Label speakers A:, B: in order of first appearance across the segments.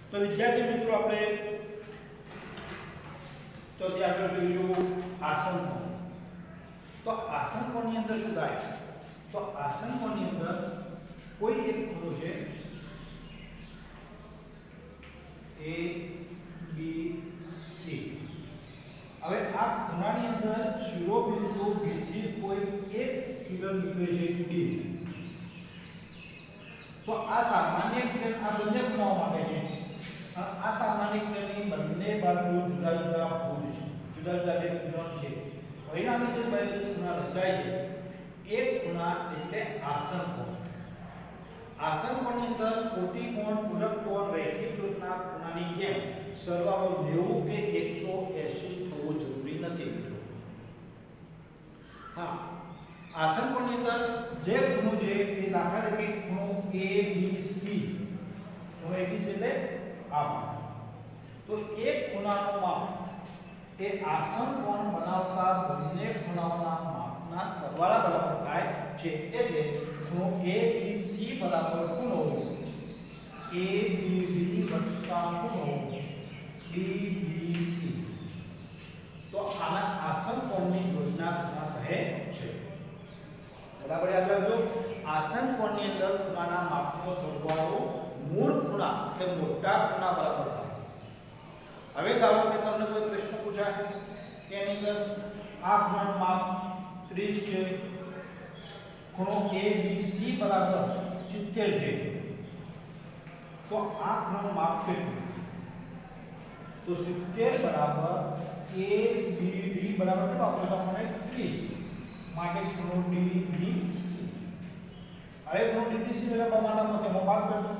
A: તો વિદ્યાર્થી મિત્રો આપણે તો ત્યાં આગળ જોઈશું આસન કોણ. તો આસન કોણની અંદર શું થાય? તો આસન કોણની અંદર કોઈ એક ખૂણો છે A B C. હવે આ ખૂણાની અંદર શિરોબિંદુ B થી કોઈ એક કિરણ નીકળે છે D. તો આ સામાન્ય કિરણ આ બંને ખૂણાઓ માટે છે. આ સામાન્ય કિરણની બંને બાજુ જુદા જુદા ભુજ છે, જુદા જુદા બે કિરણ છે. પરિણામે જે બે ખૂણા રચાય છે એક ખૂણા એટલે આસન કોણ. આસન કોણની અંદર કોટિકોણ, પૂરક કોણ, રેખીય જૂથના ખૂણાની જેમ સરવાળો 90 કે 180 થવો જરૂરી નથી મિત્રો. હા, આસન કોણની અંદર જે ખૂણો છે એ દાખલા તરીકે ખૂણો ABC. ખૂણો ABC એટલે આ ભાગ. તો એક ખૂણાનો માપ એ આસન કોણ બનાવતા બંને ખૂણાઓના માપના સરવાળા બરાબર થાય છે. એટલે ખૂણો ABC બરાબર ખૂણો ABB વત્તા ખૂણો DBC. તો આના આસન કોણની જોડના ખૂણા કહે છે. બરાબર યાદ રાખજો. આસન કોણની અંદર ખૂણાના માપનો સરવાળો મૂળ ખૂણા એટલે મોટા ખૂણા બરાબર થાય. હવે ધારો કે તમને કોઈ પ્રશ્ન પૂછાય કે એની અંદર આ ખૂણાનું માપ 30 છે, ખૂણો ABC બરાબર 70 છે. તો આ ખૂણાનું માપ કેટલું? તો 70 બરાબર ABD બરાબર કેટલું આપેલું આપણને 30. માટે ખૂણો DBC. હવે ખૂણો DBC મેળવવા માટે મધ્યમાં ભાગ કરજો.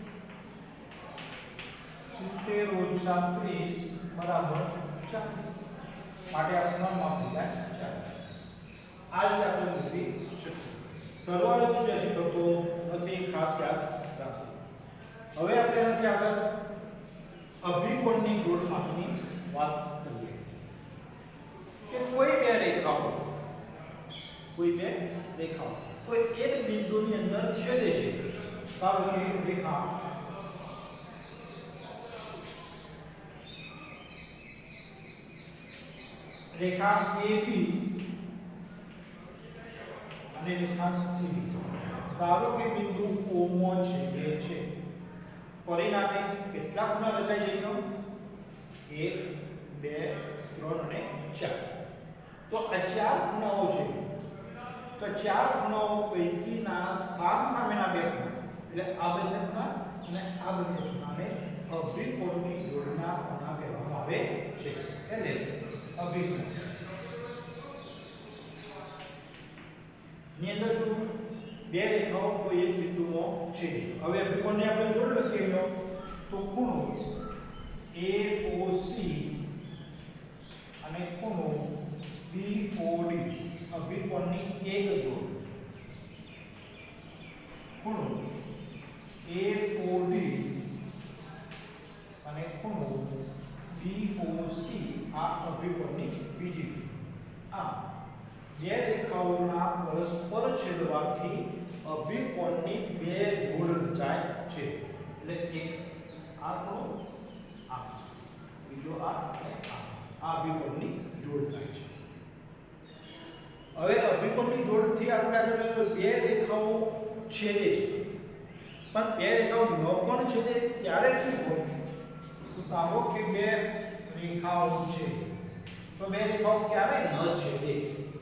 A: 70 ઓછા 30 બરાબર 40. માટે આ ખૂણાનું માપ થઈ જાય 40. આ રીતે આપણે મેળવી શકીએ. સરવાળો 180 થતો નથી, ખાસ યાદ રાખો. હવે આપણે એનાથી આગળ અભિકોણની જોડ માપની વાત કરીએ. કે કોઈ બે રેખાઓ કોઈ એક બિંદુની અંદર છેદે છે. ધારો કે રેખા AB અને રેખા C. ધારો કે બિંદુ O માં છેદે છે. પરિણામે કેટલા ખૂણા રચાય છે? 1 2 3 અને 4. તો આ ચાર ખૂણાઓ છે. તો ચાર ખૂણાઓ પૈકીના સામસામેના બે ખૂણા એટલે આ બંને ખૂણા અને આ બંને ખૂણાને અભિકોણની જોડના ખૂણા કહેવામાં આવે છે. એટલે અભિકોણ ની અંદર જો બે રેખાઓ કોઈ એક બિંદુમાં છેદે. હવે અભિકોણને આપણે જોડ લખીએ તો ખૂણો AOC અને ખૂણો BOD અભિકોણની એક જોડ. ખૂણો AOD અને ખૂણો BOC આ અભિકોણની બીજી જોડ. આ બે રેખાઓના પરસ્પર છેદવાથી અભિકોણની બે જોડ રચાય છે. એટલે એક આ ખૂણો આ બીજો આ અને આ અભિકોણની જોડ થાય છે. હવે અભિકોણની જોડથી આપણે આગળ બે રેખાઓ છેદે છે. પણ બે રેખાઓ ન પણ છેદે ત્યારે શું હોય? તો ધારો કે બે રેખાઓ છે તો બે રેખાઓ ક્યારે ન છેદે?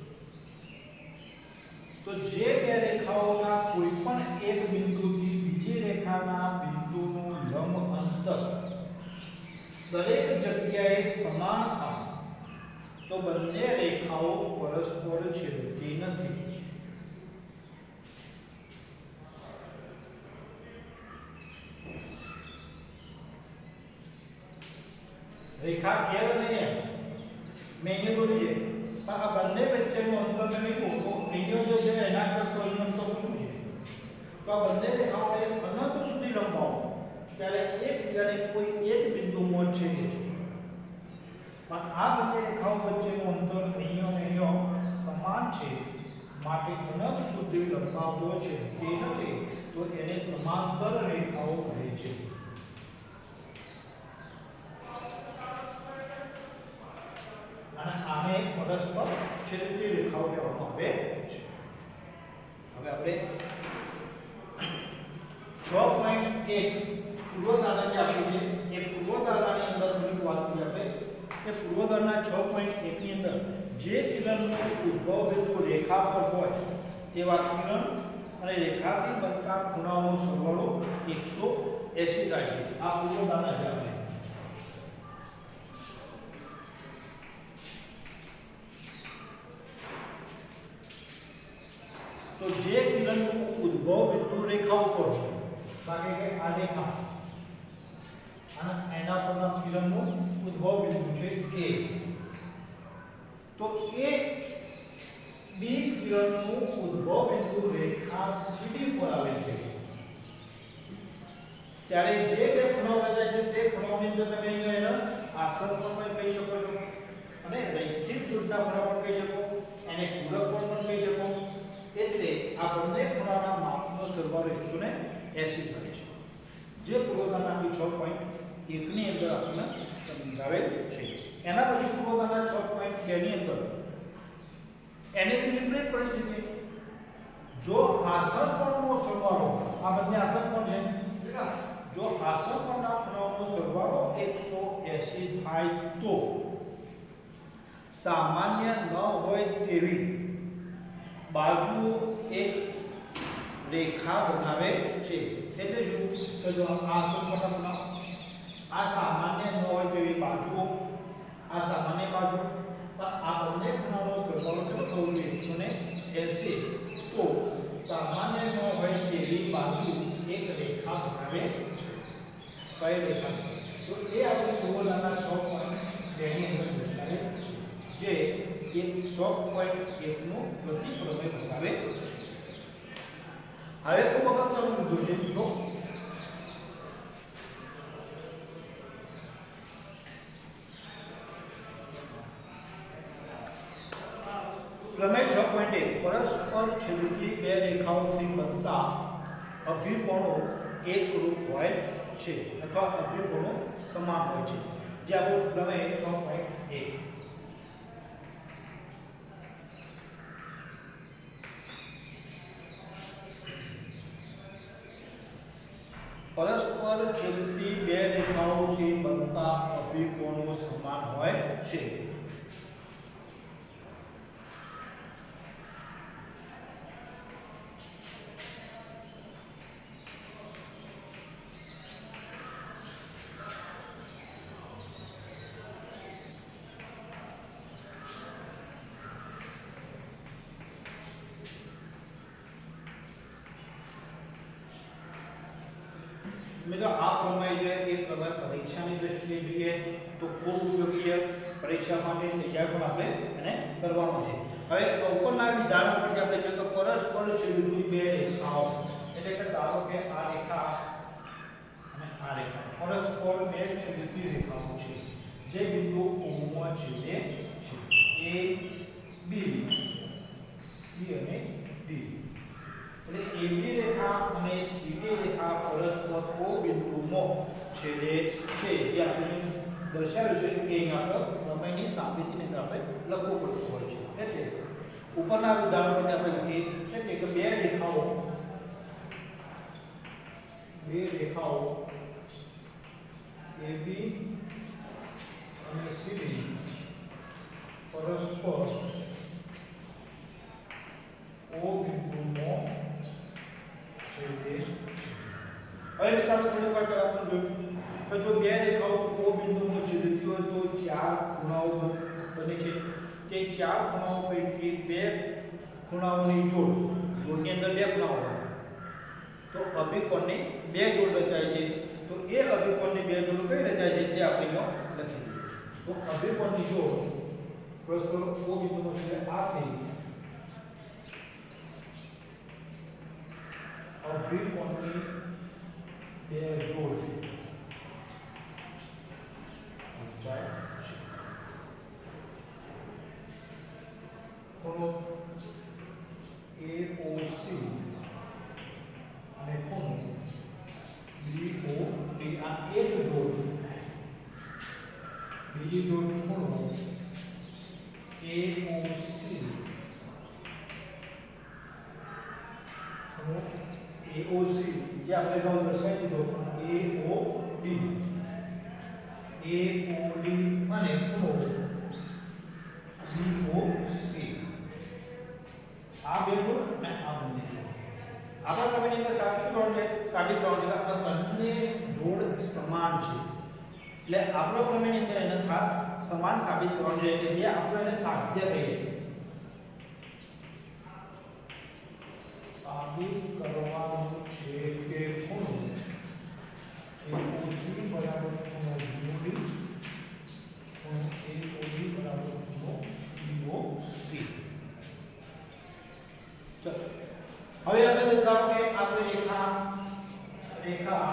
A: તો જે બે રેખાઓના કોઈ પણ એક બિંદુથી બીજી રેખાના બિંદુનું લંબ અંતર દરેક જગ્યાએ સમાન થાય તો બંને રેખાઓ પરસ્પર છેદતી નથી. રેખા L અને M મેં અહીંયા દોરી છે, પણ આ બંને વચ્ચેનું અંતર મેં લીધું તો અહીંયા જે છે એના કરતા અહીં અંતર શું છે? તો આ બંને રેખાઓને અનંત સુધી લંબાવો ત્યારે એકબીજાને કોઈ એક બિંદુમાં છેદે છે. પણ આ બંને રેખાઓ વચ્ચેનું અંતર અહીંયા અને અહીંયા સમાન છે. માટે અનંત સુધી લંબાવતો છે તે નથી તો એને સમાંતર રેખાઓ કહે છે. પરસ્પર છેદતી રેખાઓ કહેવામાં આવે છે. હવે આપણે 6.1 પૂર્વધારણા જે આપી છે એ પૂર્વધારણાની અંદર થોડીક વાત કરીએ આપણે કે પૂર્વધારણા 6.1 ની અંદર જે કિરણનો ઉદ્ભવ બિંદુ રેખા પર હોય તેવા કિરણ અને રેખાથી બનતા ખૂણાઓનો સરવાળો 180 થાય છે. આ પૂર્વધારણા છે આપણે. તો જે કિરણનો ઉદ્ભવ બિંદુ રેખા ઉપર કારણ કે આ રેખા અને એના પરના કિરણનો ઉદ્ભવ બિંદુ છે A, તો એ બી કિરણનું ઉદ્ભવ બિંદુ રેખા CD પર આવેલ છે ત્યારે જે બે ખૂણાઓ રચાય છે તે ખૂણાઓની અંદર તમે એના આસન પણ કહી શકો છો અને રૈખિક જોડના ખૂણા પણ કહી શકો, એને પૂરક પણ કહી શકો. એટલે આ બંને ખૂણાના માપનો સરવાળો 180 થાય છે. જે પૂર્વધારણા 6.1 ની અંદર આપણને સમજાવેલ છે. એના પછી પૂર્વધારણા 6.2 ની અંદર એની વિપરીત પરિસ્થિતિ જો આસન કોણનો સરવાળો આ બંને આસન કોણ છે જો આસન કોણના ખૂણાઓનો સરવાળો 180 થાય તો સામાન્ય ન હોય તેવી બાજુઓ એક રેખા બનાવે છે. એટલે શું તો જો આસન કોણના આ સામાન્ય ન હોય તેવી બાજુઓ આ સામાન્ય બાજુ પણ આ બંને ખૂણાનો સરવાળો કેટલો થવો જોઈએ 180 તો સામાન્ય ન હોય તેવી બાજુ એક રેખા બનાવે છે. કઈ રેખા? તો એ આપણે પૂર્વધારણા 6.2 ની અંદર દર્શાવે છે જે એક 6.1 નું પ્રતિપ્રમેય બતાવે છે. હવે ખૂબ અગત્યનો મુદ્દો છે મિત્રો પ્રમેય 6.1 પરસ્પર છેદતી બે રેખાઓથી બનતા અભિકોણો એકરૂપ હોય છે અથવા અભિકોણો સમાન હોય છે. જે આપણું પ્રમેય 6.1 પરસ્પર છેદતી બે રેખાઓથી બનતા અભિકોણો સમાન હોય છે. મિત્રો આ પ્રમેય છે એ પ્રમેય પરીક્ષાની દ્રષ્ટિએ જોઈએ તો ખૂબ ઉપયોગી છે. પરીક્ષા માટે તૈયાર પણ આપણે એને કરવાનું છે. હવે ઉપરના વિધાન પરથી આપણે જોઈએ તો પરસ્પર છેદતી બે રેખાઓ એટલે કે ધારો કે આ રેખા અને આ રેખા પરસ્પર બે છેદતી રેખાઓ છે જે બિંદુ O છેદે છે A B C અને D. એટલે AB રેખા અને CD રેખા પરસ્પર O બિંદુમાં છેદે છે. જે આપણે દર્શાવ્યું છે કે અહીંયા પર પ્રમેયની સાબિતીની અંદર આપણે લખવું પડતું હોય છે. એટલે ઉપરના ઉદાહરણ પરથી આપણે લખીએ છે કે બે રેખાઓ AB અને CD પરસ્પર O બિંદુમાં છેદે છે. હવે મિત્રો થોડી વાર પહેલા આપણે જોયું તો જો બે રેખાઓ O બિંદુમાં છેદતી હોય તો ચાર ખૂણાઓ બને છે. તે ચાર ખૂણાઓ પૈકી બે ખૂણાઓની જોડની અંદર બે ખૂણાઓ હોય તો અભિકોણની બે જોડ રચાય છે. તો એ અભિકોણની બે જોડ કઈ રચાય છે તે આપણે અહીં લખી દઈએ. તો અભિકોણની જોડ પરસ્પર O બિંદુમાં છેદે આ થઈ અભિકોણની બે જોડ રચાય છે. ખૂણો AOC અને ખૂણો BOD આ એક જોડ બીજી જોડ ખૂણો AOB AOC જે આપણે અગાઉ દર્શાવી દીધો AOD અને ખૂણો BOC આ બે જોડ અને આ બંને આપણા પ્રમેયની અંદર સાબિત કરવાનું છે કે આ બંને જોડ સમાન છે એટલે આપણો પ્રમેયની અંદર એને ખાસ સમાન સાબિત કરવાનું છે કે જે આપણે એને સાધ્ય કહીએ સાબિત કરવાનું છે કે ખૂણો AOC બરાબર ખૂણો BOD ખૂણો AOD બરાબર ખૂણો BOC ચલો હવે આપણે ધારો કે આપણે રેખા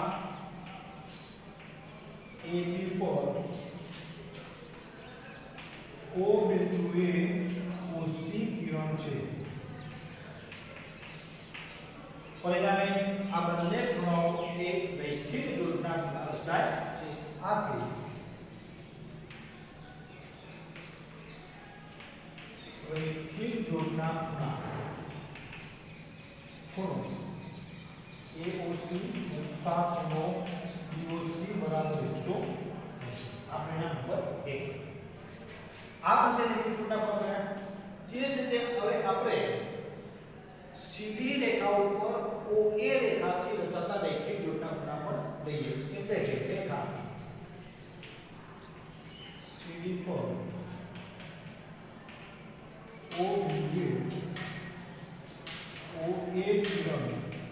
A: AB પર O બિંદુએ OC કિરણ છે પરિણામે આ બંને ખૂણાઓ એક રૈખિક જોડના દ્વારા રચાય છે આથી રૈખિક જોડના ખૂણો AOC વત્તા ખૂણો BOC બરાબર 180 આ પરિણામ નંબર 1 આ બંને રૈખિક જોડના ખૂણા તે જ રીતે હવે આપણે સીધી રેખા ઉપર OA રેખાથી રચાતા રૈખિક જોડના ખૂણા પર લઈએ એટલે કે રેખા સીડી પર O બિંદુએ OA કિરણ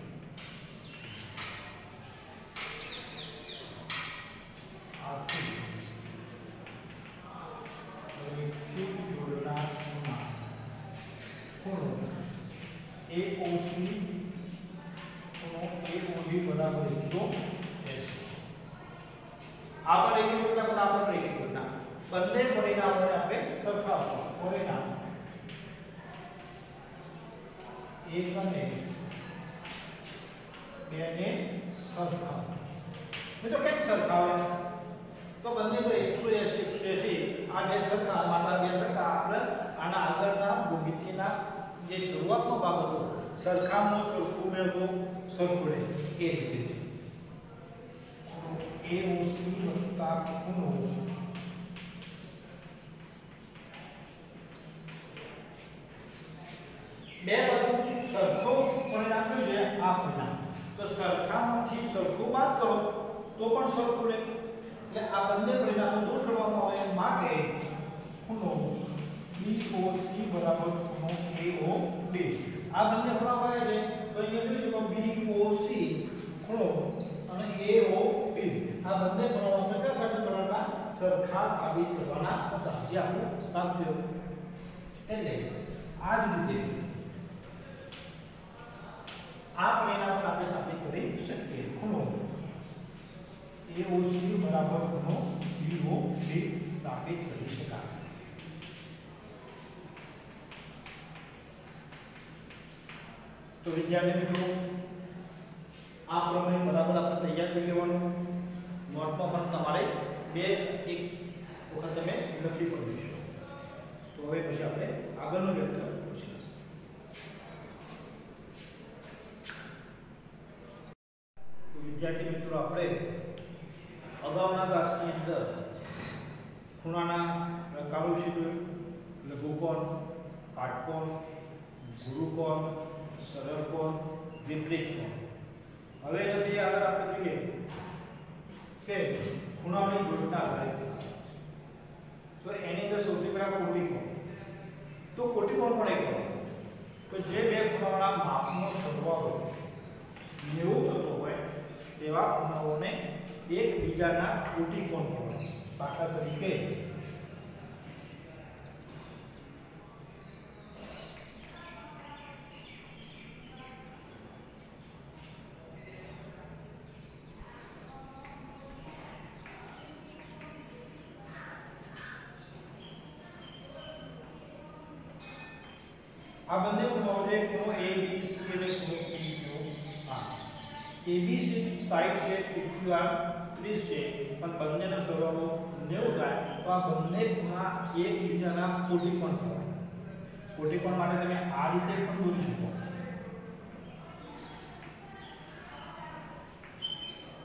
A: આથી રૈખિક જોડના ખૂણો AOC ખૂણો AOD બરાબર 180 આ પણ રૈખિક જોડના ખૂણા પર રૈખિક જોડના બંને પરિણામોને આપણે સરખાવવા પરિણામ એક અને બે ને સરખાવ મિત્રો કેમ સરખાવે તો બંને તો 180 આ બે સરખા માટે બે સરખા આપણે આના આગળના ભૂમિતિના જે શરૂઆતનો ભાગ હતો સરખામનો સરખું મેળવો સરખું રહે એ રીતે AOC વત્તા ખૂણો બે બાજુ સરખો પરિણામ જોઈએ આ પરિણામ તો સરખામાંથી સરખું બાદ કરો તો પણ સરખું રહે એટલે આ બંને પરિણામો દૂર કરવામાં આવે માટે ખૂણો BOC બરાબર ખૂણો AOD આ બંને ખૂણા કયા છે તો અહીંયા જોજો BOC ખૂણો અને AOD આ બંને ખૂણાઓ આપણે કયા સાબિત કરવાના સરખા સાબિત કરવાના હતા જે આપણું સાધ્ય એટલે આ જ રીતે આ પરિણામ પર આપણે સાબિત કરી શકીએ ખૂણો AOC બરાબર ખૂણો BOD સાબિત કરી શકાય તો વિદ્યાર્થી મિત્રો આ પ્રમેય બરાબર આપણે તૈયાર કરી લેવાનું નોટમાં પણ તમારે બે એક વખત તમે લખી પડ્યું છે તો હવે પછી આપણે આગળનું લેક્ચર શીખીશું તો વિદ્યાર્થી મિત્રો આપણે અગાઉના ક્લાસની અંદર ખૂણાના પ્રકારો વિશે જોયું લઘુકોણ કાટકોણ ગુરુકોણ સરળ કોણ વિપરીત કોણ હવે એનાથી આગળ આપણે જોઈએ કે ખૂણાની જોડના આધારે તો એની અંદર સૌથી પહેલા કોટિકોણ તો કોટિકોણ પણ એક તો જે બે ખૂણાઓના માપનો સરવાળો 90 થતો હોય તેવા ખૂણાઓને એકબીજાના કોટિકોણ કહેવાય દાખલા તરીકે આ બંને ખૂણાઓ છે ખૂણો ABC અને ખૂણો PQR ABC સાઈડ છે PQR 30 છે પણ બંનેનો સરવાળો 90 થાય તો આ બંને ખૂણા એકબીજાના કોટિકોણ કહેવાય કોટિકોણ માટે તમે આ રીતે પણ દોરી શકો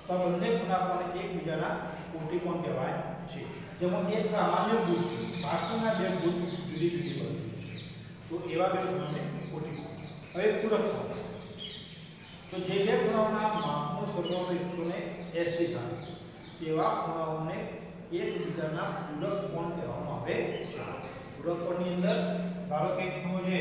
A: તો બંને ખૂણા એકબીજાના કોટિકોણ કહેવાય છે. જેમાં એક સામાન્ય ભુજ બાકીના બે ભુજ જુદી જુદી બનતી છે. તો એવા બે ખૂણાને કોટિકોણ. હવે પૂરક કોણ. તો જે બે ખૂણાઓના માપનો સરવાળો 180 થાય તેવા ખૂણાઓને એકબીજાના પૂરક કોણ કહેવામાં આવે છે. પૂરક કોણની અંદર ધારો કે ખૂણો છે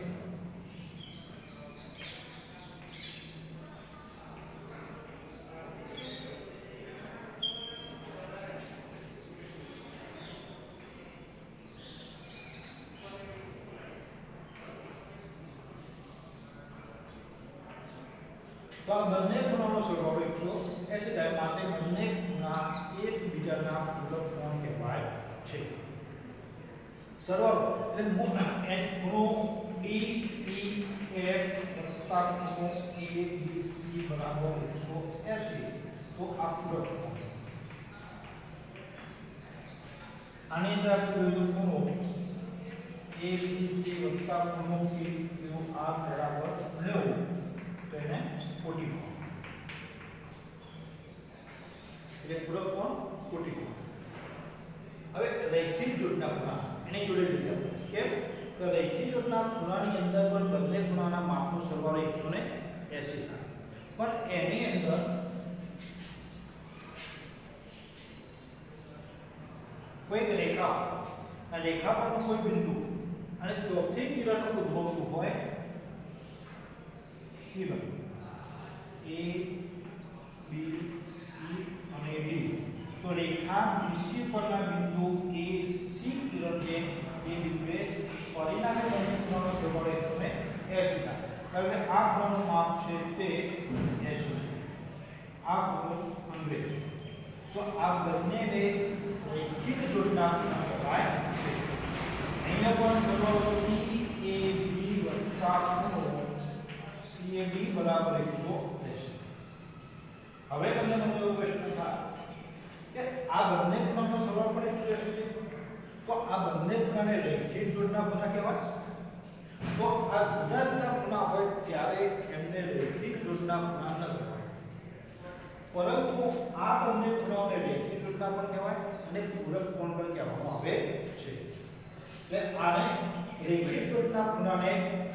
A: तो બંને ખૂણાનો સરવાળો 180 થાય માટે બંને ખૂણા એકબીજાના પૂરક કોણ કહેવાય છે. સરવાળો એટલે ખૂણો DEF વત્તા ખૂણો ABC બરાબર 180 તો આ પૂરક કોણ. આની અંદર આપણે જોયું ખૂણો ABC વત્તા ખૂણો PQR બરાબર 90 તો એને કોટિકોણ. એટલે પૂરક કોણ કોટિકોણ. હવે રૈખિક જોડના ખૂણા એને જોડે લીધા. કેમ? તો રૈખિક જોડના ખૂણાની અંદર પણ બંને ખૂણાના માપનો સરવાળો 180 થાય. પણ એની અંદર કોઈ રેખા આ રેખા પરનું કોઈ બિંદુ અને ચોથી કિરણ ઉદ્ભવતું હોય કિરણ A B C અને D તો રેખા BC પરના બિંદુ AC કિરણ છે એ બિંદુએ પરિણામે બંને ખૂણાનો સરવાળો 180 થાય. કારણ કે આ ખૂણાનું માપ છે તે 80 છે. આ ખૂણો 100 છે. તો આ બંનેને રૈખિક જોડના ખૂણા કહેવાય છે. અહીંયા પણ સરવાળો CAB વત્તા ખૂણો CAD બરાબર 180. હવે તમને મને એવો પ્રશ્ન થાય કે આ બંને ખૂણાનો સરવાળો પણ 180 છે. તો આ બંને ખૂણાને રૈખિક જોડના ખૂણા કહેવાય. તો આ જુદા જુદા ખૂણા હોય ત્યારે એમને રૈખિક જોડના ખૂણા ન કહેવાય. પરંતુ આ બંને ખૂણાઓને રૈખિક જોડના પણ કહેવાય અને પૂરક કોણ પણ કહેવામાં આવે છે. એટલે આને રૈખિક જોડના ખૂણાને